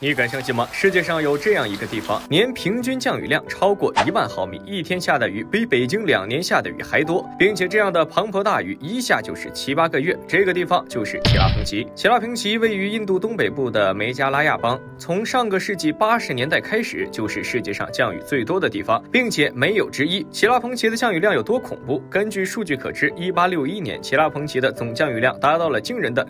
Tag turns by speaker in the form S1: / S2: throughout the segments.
S1: 你敢相信吗？世界上有这样一个地方，年平均降雨量超过1万毫米，一天下的雨比北京2年下的雨还多，并且这样的磅礴大雨一下就是7、8个月。这个地方就是奇拉彭奇。奇拉彭奇位于印度东北部的梅加拉亚邦，从上个世纪80年代开始，就是世界上降雨最多的地方，并且没有之一。奇拉彭奇的降雨量有多恐怖？根据数据可知，1861年奇拉彭奇的总降雨量达到了惊人的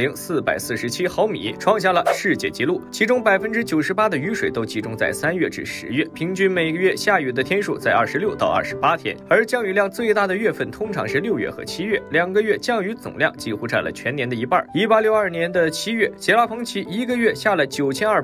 S1: 20447毫米，创下了世界纪录。其中98%的雨水都集中在3月至10月，平均每个月下雨的天数在26到28天，而降雨量最大的月份通常是6月和7月，2个月降雨总量几乎占了全年的一半。1862年的7月，奇拉彭奇一个月下了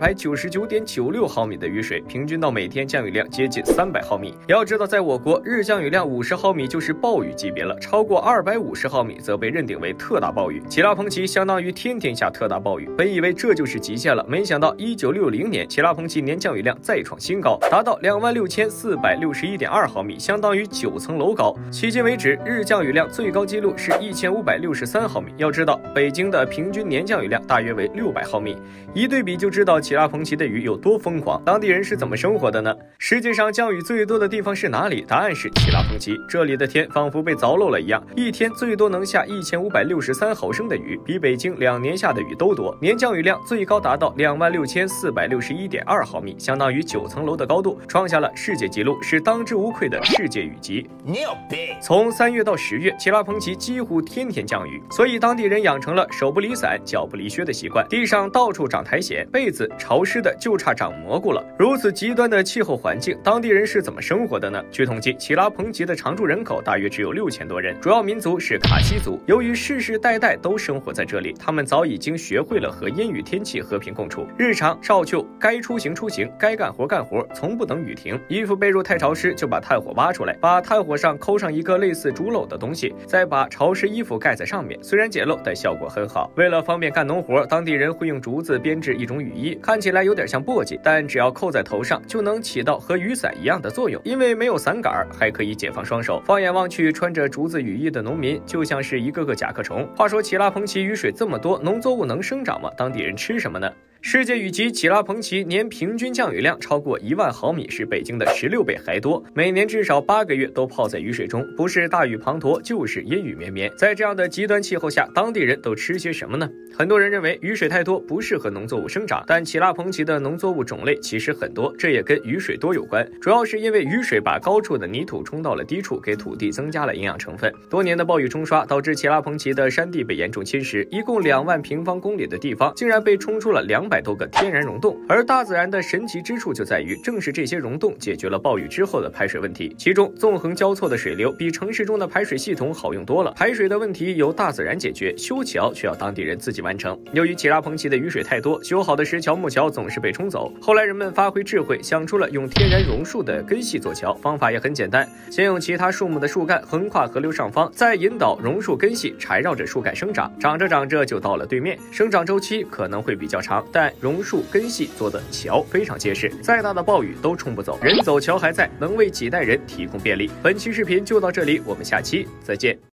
S1: 9299.96毫米的雨水，平均到每天降雨量接近300毫米。要知道，在我国，日降雨量50毫米就是暴雨级别了，超过250毫米则被认定为特大暴雨。奇拉彭奇相当于天天下特大暴雨，本以为这就是极限了，没想到1960年，奇拉彭奇年降雨量再创新高，达到26461.2毫米，相当于9层楼高。迄今为止，日降雨量最高纪录是1563毫米。要知道，北京的平均年降雨量大约为600毫米，一对比就知道奇拉彭奇的雨有多疯狂。当地人是怎么生活的呢？世界上降雨最多的地方是哪里？答案是奇拉彭奇。这里的天仿佛被凿漏了一样，一天最多能下1563毫升的雨，比北京2年下的雨都多。年降雨量最高达到26461.2毫米，相当于9层楼的高度，创下了世界纪录，是当之无愧的世界雨级。从3月到10月，奇拉彭奇几乎天天降雨，所以当地人养成了手不离伞、脚不离靴的习惯，地上到处长苔藓，被子潮湿的就差长蘑菇了。如此极端的气候环境，当地人是怎么生活的呢？据统计，奇拉彭奇的常住人口大约只有6000多人，主要民族是卡西族。由于世世代代都生活在这里，他们早已经学会了和阴雨天气和平共处，日常照旧该出行出行，该干活干活，从不等雨停。衣服被褥太潮湿，就把炭火挖出来，把炭火上扣上一个类似竹篓的东西，再把潮湿衣服盖在上面，虽然简陋，但效果很好。为了方便干农活，当地人会用竹子编制一种雨衣，看起来有点像簸箕，但只要扣在头上，就能起到和雨伞一样的作用。因为没有伞杆，还可以解放双手。放眼望去，穿着竹子雨衣的农民就像是一个个甲壳虫。话说奇拉彭奇雨水这么多，农作物能生长吗？当地人吃什么呢？世界雨级奇拉彭奇年平均降雨量超过1万毫米，是北京的16倍还多。每年至少8个月都泡在雨水中，不是大雨滂沱，就是阴雨绵绵。在这样的极端气候下，当地人都吃些什么呢？很多人认为雨水太多不适合农作物生长，但奇拉彭奇的农作物种类其实很多，这也跟雨水多有关。主要是因为雨水把高处的泥土冲到了低处，给土地增加了营养成分。多年的暴雨冲刷导致奇拉彭奇的山地被严重侵蚀，一共2万平方公里的地方竟然被冲出了200多个天然溶洞。而大自然的神奇之处就在于，正是这些溶洞解决了暴雨之后的排水问题。其中纵横交错的水流比城市中的排水系统好用多了，排水的问题由大自然解决，修桥却要当地人自己完成。由于奇拉彭奇的雨水太多，修好的石桥木桥总是被冲走，后来人们发挥智慧，想出了用天然榕树的根系做桥，方法也很简单，先用其他树木的树干横跨河流上方，再引导榕树根系缠绕着树干生长，长着长着就到了对面。生长周期可能会比较长，但榕树根系做的桥非常结实，再大的暴雨都冲不走，人走桥还在，能为几代人提供便利。本期视频就到这里，我们下期再见。